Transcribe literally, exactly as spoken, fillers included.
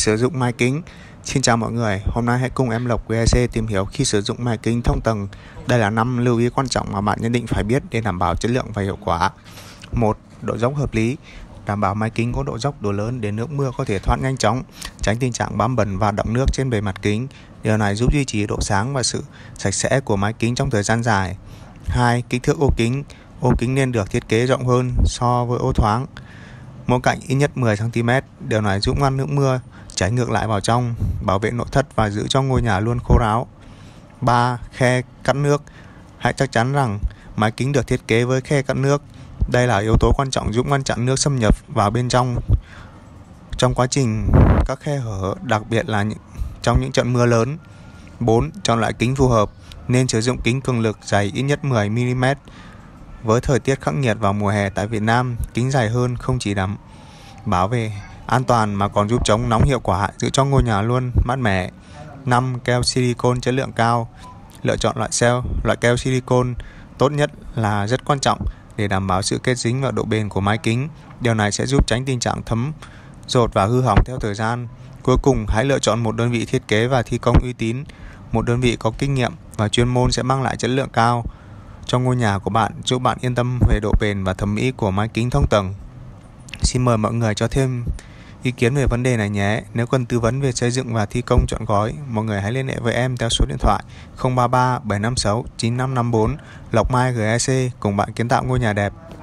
sử dụng mái kính. Xin chào mọi người, hôm nay hãy cùng em Lộc vê xê tìm hiểu khi sử dụng mái kính thông tầng. Đây là năm lưu ý quan trọng mà bạn nhất định phải biết để đảm bảo chất lượng và hiệu quả. Một. Độ dốc hợp lý. Đảm bảo mái kính có độ dốc đủ lớn để nước mưa có thể thoát nhanh chóng, tránh tình trạng bám bẩn và đọng nước trên bề mặt kính. Điều này giúp duy trì độ sáng và sự sạch sẽ của mái kính trong thời gian dài. Hai. Kích thước ô kính. Ô kính nên được thiết kế rộng hơn so với ô thoáng, mỗi cạnh ít nhất mười xăng ti mét. Điều này giúp ngăn nước mưa chảy ngược lại vào trong, bảo vệ nội thất và giữ cho ngôi nhà luôn khô ráo. Ba. Khe cắt nước. Hãy chắc chắn rằng mái kính được thiết kế với khe cắt nước. Đây là yếu tố quan trọng giúp ngăn chặn nước xâm nhập vào bên trong trong quá trình các khe hở, đặc biệt là trong những trận mưa lớn. Bốn. Chọn loại kính phù hợp. Nên sử dụng kính cường lực dày ít nhất mười mi li mét. Với thời tiết khắc nghiệt vào mùa hè tại Việt Nam, kính dài hơn không chỉ đảm bảo về an toàn mà còn giúp chống nóng hiệu quả, giữ cho ngôi nhà luôn mát mẻ. Năm. Keo silicone chất lượng cao. Lựa chọn loại cell, loại keo silicone tốt nhất là rất quan trọng để đảm bảo sự kết dính và độ bền của mái kính. Điều này sẽ giúp tránh tình trạng thấm, dột và hư hỏng theo thời gian. Cuối cùng, hãy lựa chọn một đơn vị thiết kế và thi công uy tín. Một đơn vị có kinh nghiệm và chuyên môn sẽ mang lại chất lượng cao cho ngôi nhà của bạn, giúp bạn yên tâm về độ bền và thẩm mỹ của mái kính thông tầng. Xin mời mọi người cho thêm ý kiến về vấn đề này nhé. Nếu cần tư vấn về xây dựng và thi công trọn gói, mọi người hãy liên hệ với em theo số điện thoại không ba ba bảy năm sáu chín năm năm bốn. Lộc Mai giê e xê cùng bạn kiến tạo ngôi nhà đẹp.